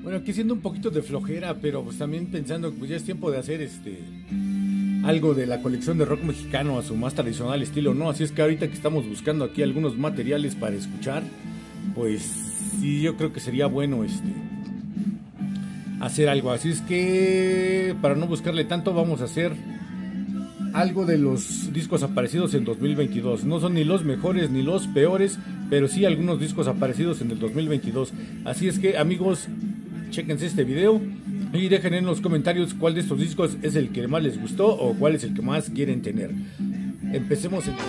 Bueno, aquí siendo un poquito de flojera, pero pues también pensando que pues ya es tiempo de hacer algo de la colección de rock mexicano a su más tradicional estilo, ¿no? Así es que ahorita que estamos buscando aquí algunos materiales para escuchar, pues sí, yo creo que sería bueno hacer algo. Así es que para no buscarle tanto, vamos a hacer algo de los discos aparecidos en 2022. No son ni los mejores ni los peores, pero sí algunos discos aparecidos en el 2022. Así es que, amigos, chéquense este video y dejen en los comentarios cuál de estos discos es el que más les gustó o cuál es el que más quieren tener. Empecemos entonces.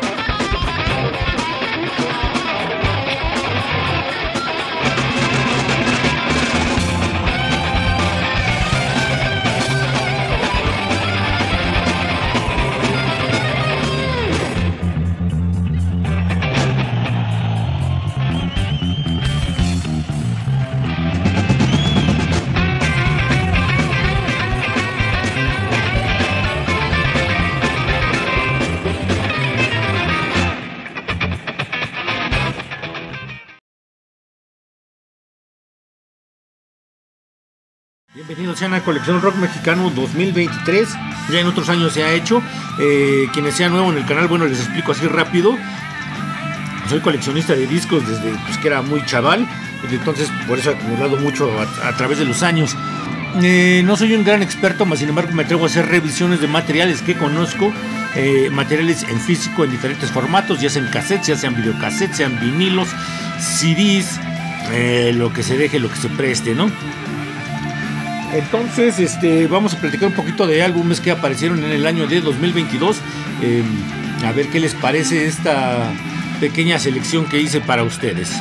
Bienvenidos sean a Colección Rock Mexicano 2023. Ya en otros años se ha hecho. Quienes sean nuevos en el canal, bueno, les explico así rápido. Soy coleccionista de discos desde que era muy chaval. Entonces por eso he acumulado mucho a través de los años. No soy un gran experto, mas sin embargo me atrevo a hacer revisiones de materiales que conozco. Materiales en físico en diferentes formatos, ya sean cassettes, ya sean videocassettes, sean vinilos, CDs, lo que se deje, lo que se preste, ¿no? Entonces, vamos a platicar un poquito de álbumes que aparecieron en el año de 2022. A ver qué les parece esta pequeña selección que hice para ustedes.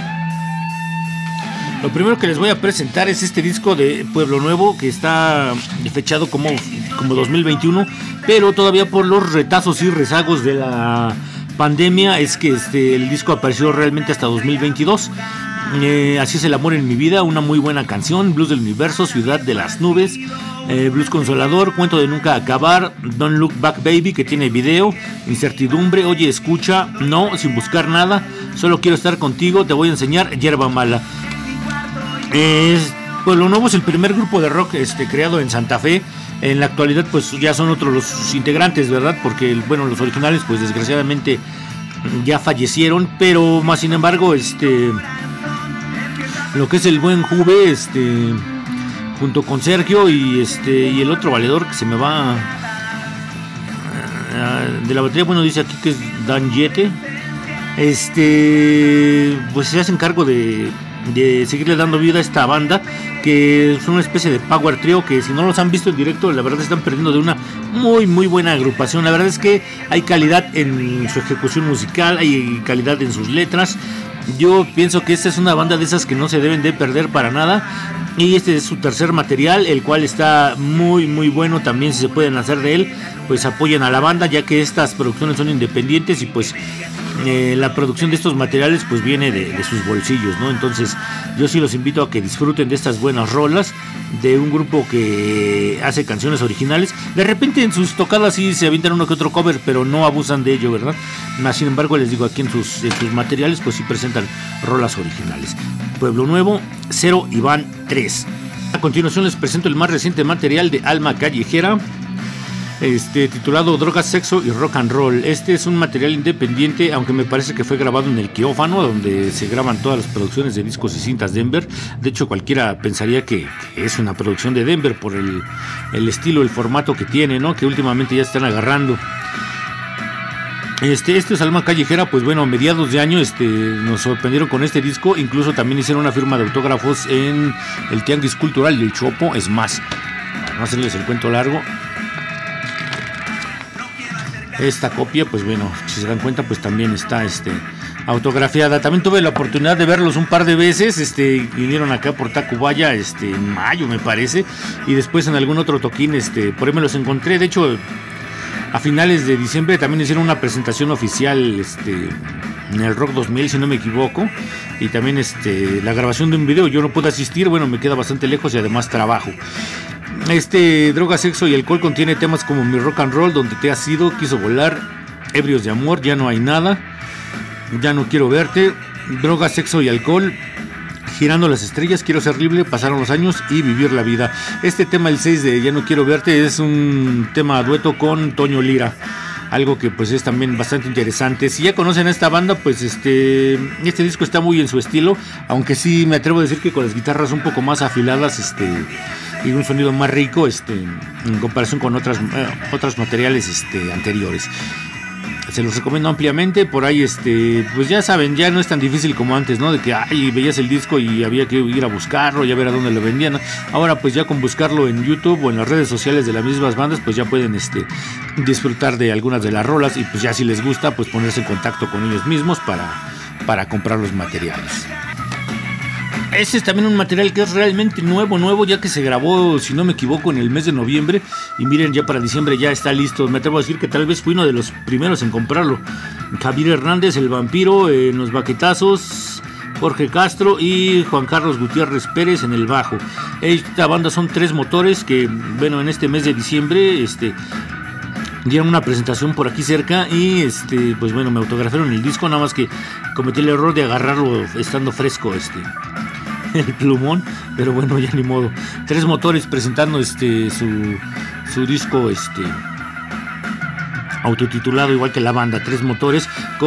Lo primero que les voy a presentar es este disco de Pueblo Nuevo, que está fechado como 2021, pero todavía por los retazos y rezagos de la pandemia es que el disco apareció realmente hasta 2022. Así es el amor en mi vida, una muy buena canción, Blues del Universo, Ciudad de las Nubes, Blues Consolador, Cuento de Nunca Acabar, Don't Look Back Baby, que tiene video, Incertidumbre, Oye Escucha, No, Sin Buscar Nada, Solo Quiero Estar Contigo, Te Voy a Enseñar, Hierba Mala. Pueblo Nuevo es el primer grupo de rock creado en Santa Fe. En la actualidad pues ya son otros los integrantes, ¿verdad? Porque bueno, los originales pues desgraciadamente ya fallecieron, pero más sin embargo lo que es el buen Juve, junto con Sergio y el otro valedor que se me va de la batería, bueno, dice aquí que es Dan Yete, pues se hacen cargo de seguirle dando vida a esta banda, que es una especie de power trio, que si no los han visto en directo, la verdad están perdiendo de una muy muy buena agrupación. La verdad es que hay calidad en su ejecución musical, hay calidad en sus letras. Yo pienso que esta es una banda de esas que no se deben de perder para nada. Y este es su tercer material, el cual está muy muy bueno. También, si se pueden hacer de él, pues apoyen a la banda, ya que estas producciones son independientes y pues la producción de estos materiales pues viene de sus bolsillos, ¿no? Entonces yo sí los invito a que disfruten de estas buenas rolas de un grupo que hace canciones originales. De repente en sus tocadas sí se avientan uno que otro cover, pero no abusan de ello, ¿verdad? Sin embargo, les digo, aquí en sus materiales pues sí presentan rolas originales. Pueblo Nuevo, 0 y Van 3. A continuación les presento el más reciente material de Alma Callejera, titulado Drogas, Sexo y Rock and Roll. Este es un material independiente, aunque me parece que fue grabado en el Quirófano, donde se graban todas las producciones de discos y cintas Denver. De hecho, cualquiera pensaría que es una producción de Denver por el estilo, el formato que tiene, ¿no? Que últimamente ya están agarrando. Este es Alma Callejera. Pues bueno, a mediados de año nos sorprendieron con este disco. Incluso también hicieron una firma de autógrafos en el Tianguis Cultural del Chopo. Es más, para no hacerles el cuento largo, esta copia, pues bueno, si se dan cuenta, pues también está autografiada. También tuve la oportunidad de verlos un par de veces. Vinieron acá por Tacubaya en mayo, me parece, y después en algún otro toquín, por ahí me los encontré. De hecho, a finales de diciembre también hicieron una presentación oficial en el Rock 2000, si no me equivoco, y también la grabación de un video. Yo no pude asistir, bueno, me queda bastante lejos y además trabajo. Droga, Sexo y Alcohol contiene temas como Mi Rock and Roll, Donde te has ido, Quiso volar, Ebrios de amor, Ya no hay nada, Ya no quiero verte, Droga, Sexo y Alcohol, Girando las estrellas, quiero ser libre, pasaron los años y vivir la vida. Este tema, el 6 de Ya no quiero verte, es un tema dueto con Toño Lira. Algo que pues es también bastante interesante. Si ya conocen a esta banda, pues este disco está muy en su estilo. Aunque sí me atrevo a decir que con las guitarras un poco más afiladas, y un sonido más rico, en comparación con otros materiales anteriores. Se los recomiendo ampliamente. Por ahí, pues ya saben, ya no es tan difícil como antes, ¿no? De que veías el disco y había que ir a buscarlo y a ver a dónde lo vendían, ¿no? Ahora, pues ya con buscarlo en YouTube o en las redes sociales de las mismas bandas, pues ya pueden disfrutar de algunas de las rolas y pues ya si les gusta, pues ponerse en contacto con ellos mismos para comprar los materiales. Este es también un material que es realmente nuevo, ya que se grabó, si no me equivoco, en el mes de noviembre. Y miren, ya para diciembre ya está listo. Me atrevo a decir que tal vez fui uno de los primeros en comprarlo. Javier Hernández, el Vampiro, en los baquetazos. Jorge Castro y Juan Carlos Gutiérrez Pérez en el bajo. Esta banda son 3 motores que, bueno, en este mes de diciembre, dieron una presentación por aquí cerca y pues bueno, me autografiaron el disco, nada más que cometí el error de agarrarlo estando fresco el plumón, pero bueno, ya ni modo. 3 motores presentando su disco autotitulado, igual que la banda. 3 motores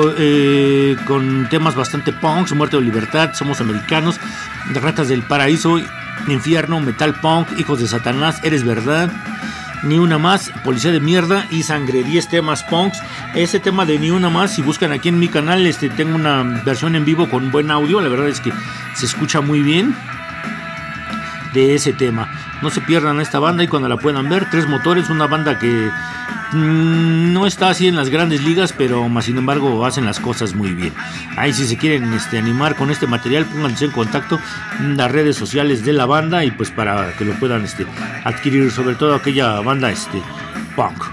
con temas bastante punks: Muerte o Libertad, Somos Americanos, Ratas del Paraíso, Infierno, Metal Punk, Hijos de Satanás, Eres Verdad, Ni Una Más, Policía de Mierda y Sangre. 10 temas punks. Ese tema de Ni Una Más, si buscan aquí en mi canal, tengo una versión en vivo con buen audio. La verdad es que se escucha muy bien de ese tema. No se pierdan a esta banda y cuando la puedan ver. 3 motores, una banda que no está así en las grandes ligas, pero más sin embargo hacen las cosas muy bien. Ahí si se quieren animar con este material, pónganse en contacto en las redes sociales de la banda y pues para que lo puedan adquirir, sobre todo aquella banda punk.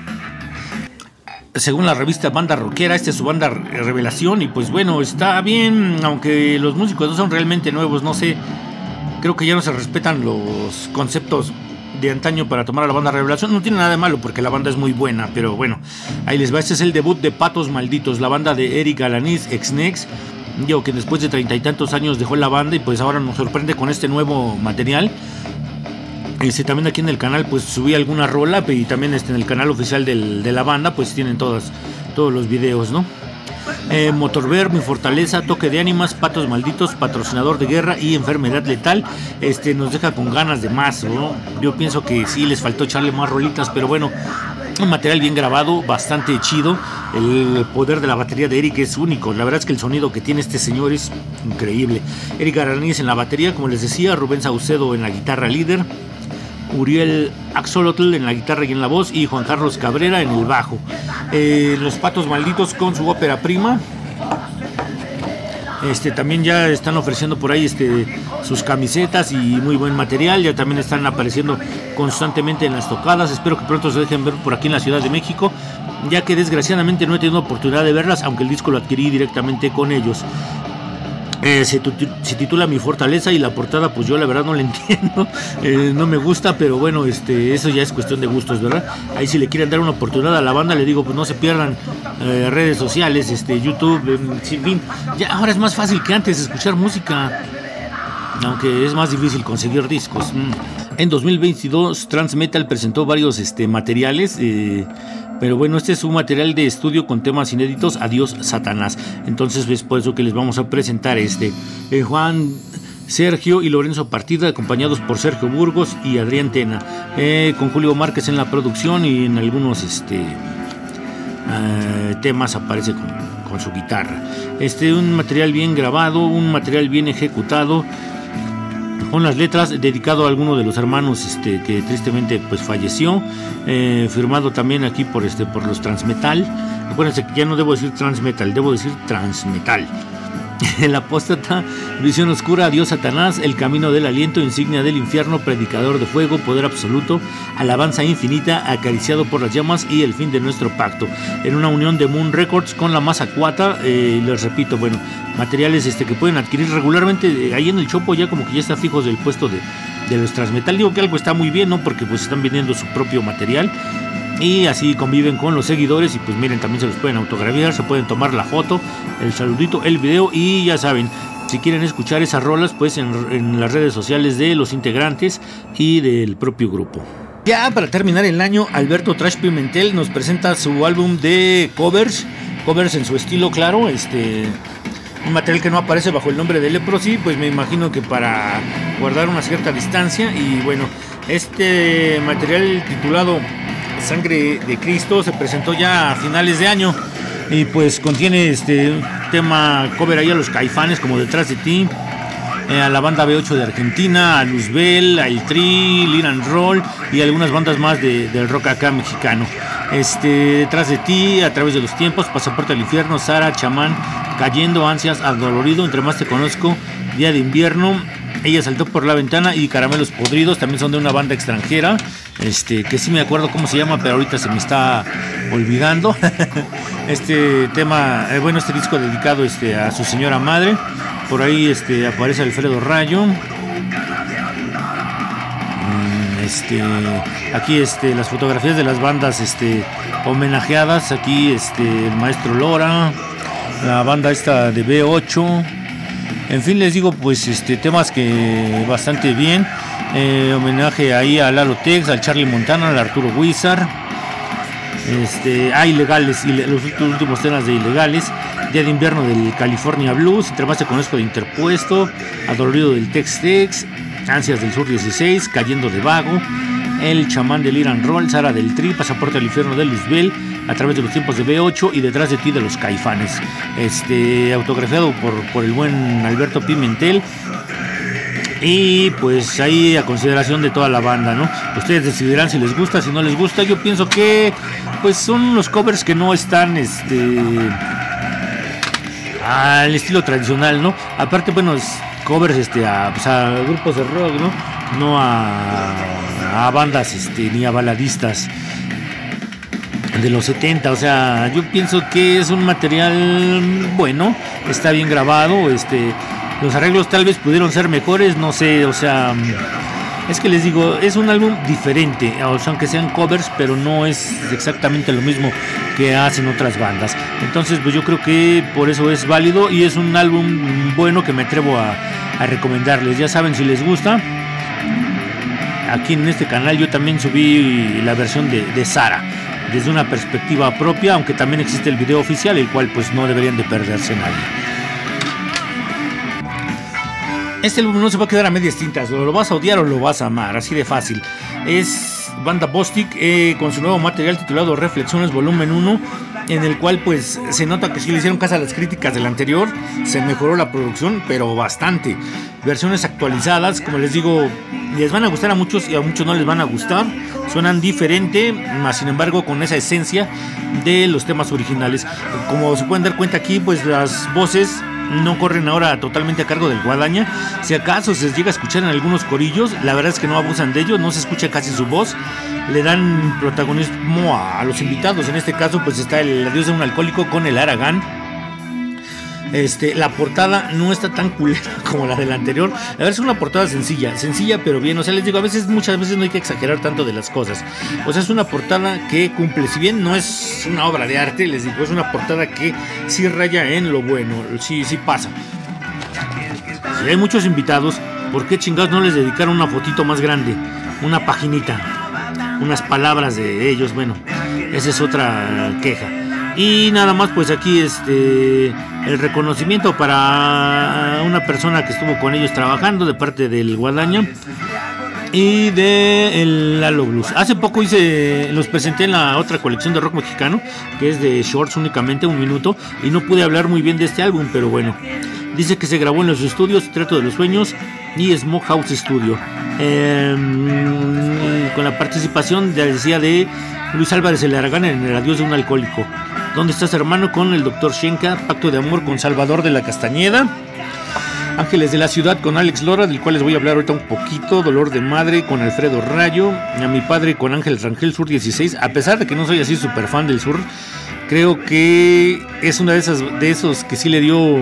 Según la revista Banda Rockera, esta es su banda revelación y pues bueno, está bien, aunque los músicos no son realmente nuevos, no sé, creo que ya no se respetan los conceptos de antaño para tomar a la banda revelación. No tiene nada de malo porque la banda es muy buena, pero bueno, ahí les va. Este es el debut de Patos Malditos, la banda de Eric Alaniz, ex-Nex, que después de 30 y tantos años dejó la banda y pues ahora nos sorprende con este nuevo material. También aquí en el canal pues subí alguna rola y también en el canal oficial de la banda pues tienen todos los videos, ¿no? Motorver, Mi Fortaleza, Toque de Ánimas, Patos Malditos, Patrocinador de Guerra y Enfermedad Letal. Nos deja con ganas de más, ¿no? Yo pienso que sí les faltó echarle más rolitas, pero bueno, un material bien grabado, bastante chido. El poder de la batería de Eric es único. La verdad es que el sonido que tiene este señor es increíble. Eric Aranís en la batería, como les decía, Rubén Saucedo en la guitarra líder, Uriel Axolotl en la guitarra y en la voz y Juan Carlos Cabrera en el bajo. Los Patos Malditos con su ópera prima. También ya están ofreciendo por ahí sus camisetas y muy buen material. Ya también están apareciendo constantemente en las tocadas. Espero que pronto se dejen ver por aquí en la Ciudad de México, ya que desgraciadamente no he tenido oportunidad de verlas, aunque el disco lo adquirí directamente con ellos. Se titula Mi Fortaleza y la portada pues yo la verdad no la entiendo, no me gusta, pero bueno, eso ya es cuestión de gustos, ¿verdad? Ahí si le quieren dar una oportunidad a la banda, le digo pues no se pierdan redes sociales, YouTube, en fin, ya ahora es más fácil que antes escuchar música, aunque es más difícil conseguir discos. En 2022 Transmetal presentó varios materiales, pero bueno, este es un material de estudio con temas inéditos. Adiós Satanás. Entonces es por eso que les vamos a presentar Juan, Sergio y Lorenzo Partida, acompañados por Sergio Burgos y Adrián Tena, con Julio Márquez en la producción y en algunos temas aparece con su guitarra. Un material bien grabado, un material bien ejecutado, con las letras dedicado a alguno de los hermanos que tristemente pues falleció, firmado también aquí por los Transmetal. Acuérdense que ya no debo decir Transmetal, debo decir Transmetal. El apóstata, Visión Oscura, Adiós Satanás, El Camino del Aliento, Insignia del Infierno, Predicador de Fuego, Poder Absoluto, Alabanza Infinita, Acariciado por las Llamas y El Fin de Nuestro Pacto, en una unión de Moon Records con la Mazacuata. Les repito, bueno, materiales que pueden adquirir regularmente ahí en el Chopo, ya como que ya está fijos del puesto de los Transmetal. Digo que algo está muy bien, ¿no? Porque pues están vendiendo su propio material y así conviven con los seguidores y pues miren, también se los pueden autografiar, se pueden tomar la foto, el saludito, el video y ya saben, si quieren escuchar esas rolas, pues en las redes sociales de los integrantes y del propio grupo. Ya para terminar el año, Alberto Trash Pimentel nos presenta su álbum de covers en su estilo, claro, un material que no aparece bajo el nombre de Leprosy, pues me imagino que para guardar una cierta distancia. Y bueno, este material titulado Sangre de Cristo se presentó ya a finales de año y pues contiene un tema cover ahí a los Caifanes, como Detrás de Ti, a la banda B8 de Argentina, a Luzbel, a El Tri, Lira and Roll y algunas bandas más del rock acá mexicano. Detrás de Ti, A Través de los Tiempos, Pasaporte al Infierno, Sara, Chamán, Cayendo, Ansias, Adolorido, Entre Más Te Conozco, Día de Invierno, Ella Saltó por la Ventana y Caramelos Podridos. También son de una banda extranjera, que sí me acuerdo cómo se llama, pero ahorita se me está olvidando. Este disco dedicado a su señora madre. Por ahí aparece Alfredo Rayo. Aquí las fotografías de las bandas homenajeadas. Aquí el maestro Lora, la banda esta de B8. En fin, les digo, pues temas que bastante bien. Homenaje ahí a Lalo Tex, al Charlie Montana, al Arturo Wizard. Ilegales, los últimos temas de Ilegales. Día de Invierno del California Blues, Entre Más Te Conozco de Interpuesto, Adolorido del Tex Tex, Ansias del Sur 16, Cayendo de Vago, El Chamán del Lira and Roll, Sara del Tri, Pasaporte al Infierno de Luzbel, A Través de los Tiempos de B8 y Detrás de Ti de los Caifanes. Autografiado por el buen Alberto Pimentel. Y pues ahí a consideración de toda la banda, ¿no? Ustedes decidirán si les gusta, si no les gusta. Yo pienso que pues son unos covers que no están al estilo tradicional, ¿no? Aparte, bueno, covers a grupos de rock, ¿no? No a bandas ni a baladistas de los 70. O sea, yo pienso que es un material bueno, está bien grabado. Los arreglos tal vez pudieron ser mejores, no sé, o sea, es que les digo, es un álbum diferente, o sea, aunque sean covers, pero no es exactamente lo mismo que hacen otras bandas. Entonces, pues yo creo que por eso es válido y es un álbum bueno que me atrevo a recomendarles. Ya saben, si les gusta, aquí en este canal yo también subí la versión de Sara, desde una perspectiva propia, aunque también existe el video oficial, el cual pues no deberían de perderse nadie. Este álbum no se va a quedar a medias tintas, lo vas a odiar o lo vas a amar, así de fácil. Es banda Bostik con su nuevo material titulado Reflexiones Volumen 1, en el cual pues se nota que sí le hicieron caso a las críticas del anterior, se mejoró la producción, pero bastante. Versiones actualizadas, como les digo, les van a gustar a muchos y a muchos no les van a gustar, suenan diferente, más sin embargo con esa esencia de los temas originales. Como se pueden dar cuenta aquí, pues las voces no corren ahora totalmente a cargo del Guadaña. Si acaso se llega a escuchar en algunos corillos, la verdad es que no abusan de ellos, no se escucha casi su voz. Le dan protagonismo a los invitados. En este caso pues está el Adiós de un Alcohólico con el Aragán. La portada no está tan culera como la del anterior. La verdad es una portada sencilla pero bien. O sea, les digo, muchas veces no hay que exagerar tanto de las cosas. O sea, es una portada que cumple. Si bien no es una obra de arte, les digo, es una portada que sí raya en lo bueno. Sí pasa. Si hay muchos invitados, ¿por qué chingados no les dedicaron una fotito más grande? Una paginita, unas palabras de ellos. Bueno, esa es otra queja. Y nada más, pues aquí el reconocimiento para una persona que estuvo con ellos trabajando de parte del Guadaña y de el Lalo Blues. Hace poco los presenté en la otra colección de rock mexicano, que es de shorts únicamente, 1 minuto, y no pude hablar muy bien de este álbum, pero bueno. Dice que se grabó en los estudios Trato de los Sueños y Smoke House Studio, con la participación de Luis Álvarez el Aragán en El Adiós de un Alcohólico, ¿Dónde estás, hermano?, con el Dr. Shenka, Pacto de Amor con Salvador de la Castañeda, Ángeles de la Ciudad con Alex Lora, del cual les voy a hablar ahorita un poquito, Dolor de Madre con Alfredo Rayo, A mi padre con Ángel Rangel, Sur 16. A pesar de que no soy así súper fan del Sur, creo que es una de esos que sí le dio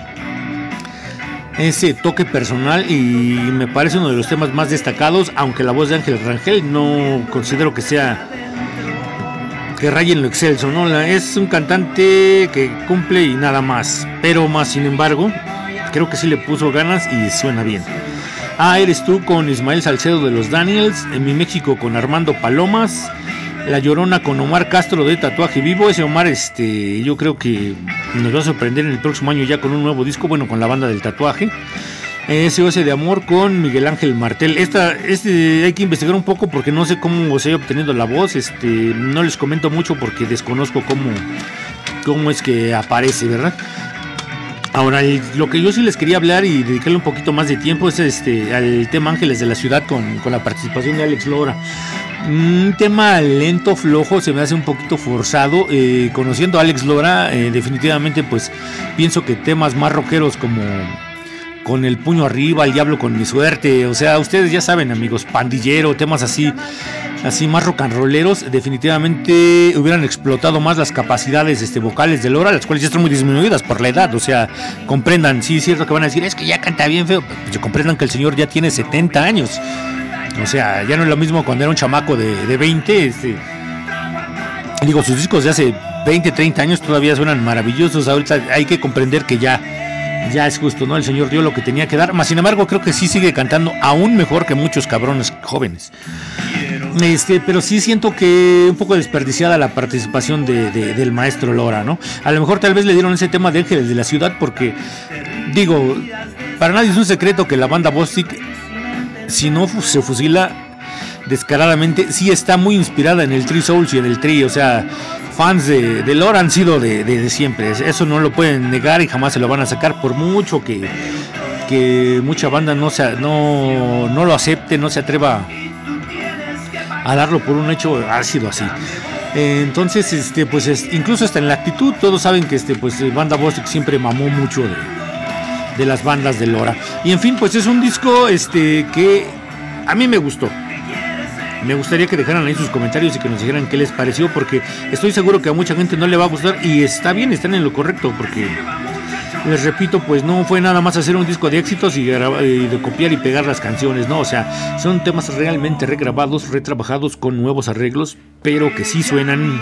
ese toque personal y me parece uno de los temas más destacados, aunque la voz de Ángel Rangel no considero que sea que raye en lo excelso, ¿no? Es un cantante que cumple y nada más, pero más sin embargo creo que sí le puso ganas y suena bien. Eres tú con Ismael Salcedo de los Daniels, en Mi México con Armando Palomas, La Llorona con Omar Castro de Tatuaje Vivo. Ese Omar, yo creo que nos va a sorprender en el próximo año ya con un nuevo disco, bueno, con la banda del tatuaje. SOS de Amor con Miguel Ángel Martel. Hay que investigar un poco porque no sé cómo se ha obtenido la voz. No les comento mucho porque desconozco cómo es que aparece, ¿verdad? Ahora, lo que yo sí les quería hablar y dedicarle un poquito más de tiempo es al tema Ángeles de la Ciudad con la participación de Alex Lora. Un tema lento, flojo, se me hace un poquito forzado. Conociendo a Alex Lora, definitivamente pues pienso que temas más rockeros como Con el puño arriba, El diablo con mi suerte, o sea, ustedes ya saben, amigos, Pandillero, temas así más rock and rolleros, definitivamente hubieran explotado más las capacidades vocales de Lora, las cuales ya están muy disminuidas por la edad. O sea, comprendan, sí es cierto que van a decir, es que ya canta bien feo, pues comprendan que el señor ya tiene 70 años. O sea, ya no es lo mismo cuando era un chamaco de 20. Digo, sus discos de hace 20, 30 años todavía suenan maravillosos. Ahorita hay que comprender que ya es justo, ¿no? El señor dio lo que tenía que dar. Más sin embargo, creo que sí sigue cantando aún mejor que muchos cabrones jóvenes. Pero sí siento que un poco desperdiciada la participación del maestro Lora, ¿no? A lo mejor tal vez le dieron ese tema de Ángeles de la Ciudad porque, digo, para nadie es un secreto que la banda Bostik, si no se fusila descaradamente, sí está muy inspirada en el Three Souls y en el Tri. O sea, fans de Lora han sido de siempre. Eso no lo pueden negar y jamás se lo van a sacar, por mucho que mucha banda no lo acepte, no se atreva a darlo por un hecho. Ha sido así. Entonces, incluso hasta en la actitud, todos saben que banda Bostik siempre mamó mucho de las bandas de Lora. Y en fin, pues es un disco que a mí me gustó. Me gustaría que dejaran ahí sus comentarios y que nos dijeran qué les pareció, porque estoy seguro que a mucha gente no le va a gustar, y está bien, están en lo correcto, porque les repito, pues no fue nada más hacer un disco de éxitos y de copiar y pegar las canciones, ¿no? O sea, son temas realmente regrabados, retrabajados con nuevos arreglos, pero que sí suenan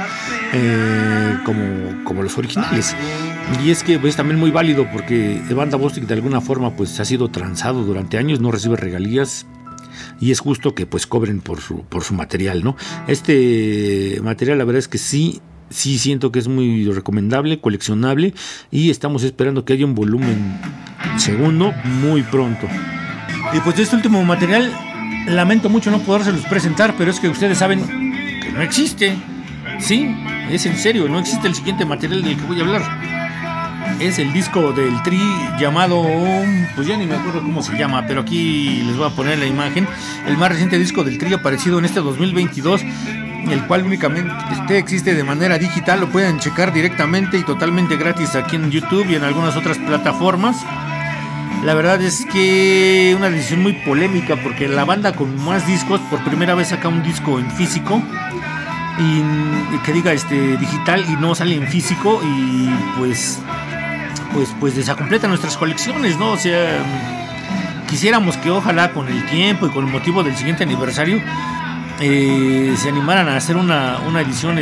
como los originales. Y es que es también muy válido porque Banda Bostik de alguna forma pues ha sido transado durante años, no recibe regalías, y es justo que pues cobren por su material, ¿no? Este material la verdad es que sí siento que es muy recomendable, coleccionable, y estamos esperando que haya un volumen segundo muy pronto. Y pues este último material lamento mucho no podérselos presentar, pero es que ustedes saben que no existe. Sí, es en serio, no existe el siguiente material del que voy a hablar. Es el disco del Tri llamado, pues ya ni me acuerdo cómo se llama, pero aquí les voy a poner la imagen. El más reciente disco del Tri aparecido en este 2022, el cual únicamente existe de manera digital. Lo pueden checar directamente y totalmente gratis aquí en YouTube y en algunas otras plataformas. La verdad es que una decisión muy polémica, porque la banda con más discos por primera vez saca un disco en físico y que diga digital y no sale en físico, y pues desacompleta nuestras colecciones, ¿no? O sea, quisiéramos que ojalá con el tiempo y con el motivo del siguiente aniversario se animaran a hacer una edición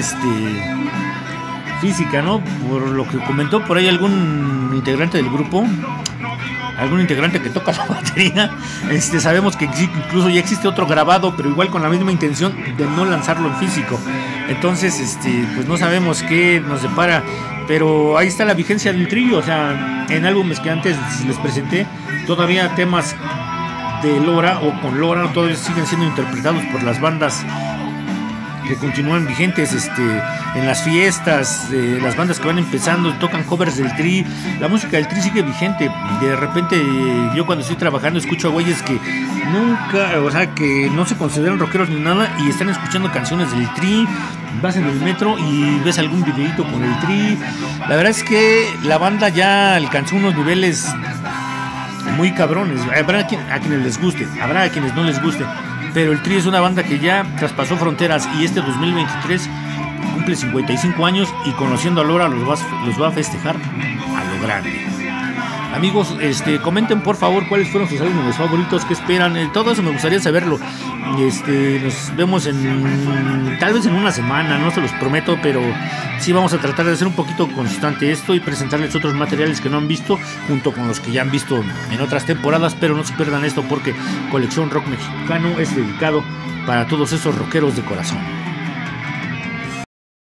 física, ¿no? Por lo que comentó por ahí algún integrante del grupo, algún integrante que toca la batería, sabemos que incluso ya existe otro grabado, pero igual con la misma intención de no lanzarlo en físico. Entonces, pues no sabemos qué nos depara, pero ahí está la vigencia del trío. O sea, en álbumes que antes les presenté, todavía temas de Lora o con Lora todavía siguen siendo interpretados por las bandas que continúan vigentes en las fiestas, las bandas que van empezando tocan covers del Tri. La música del Tri sigue vigente. De repente yo cuando estoy trabajando escucho a güeyes que nunca, o sea, que no se consideran rockeros ni nada y están escuchando canciones del Tri. Vas en el metro y ves algún videito con el Tri. La verdad es que la banda ya alcanzó unos niveles muy cabrones. Habrá a quienes les guste, habrá a quienes no les guste, pero el Tri es una banda que ya traspasó fronteras, y este 2023 cumple 55 años y conociendo a Lora los va a festejar a lo grande. Amigos, comenten por favor cuáles fueron sus álbumes favoritos, qué esperan, todo eso me gustaría saberlo. Nos vemos tal vez en una semana, no se los prometo, pero sí vamos a tratar de hacer un poquito constante esto y presentarles otros materiales que no han visto, junto con los que ya han visto en otras temporadas, pero no se pierdan esto porque Colección Rock Mexicano es dedicado para todos esos rockeros de corazón.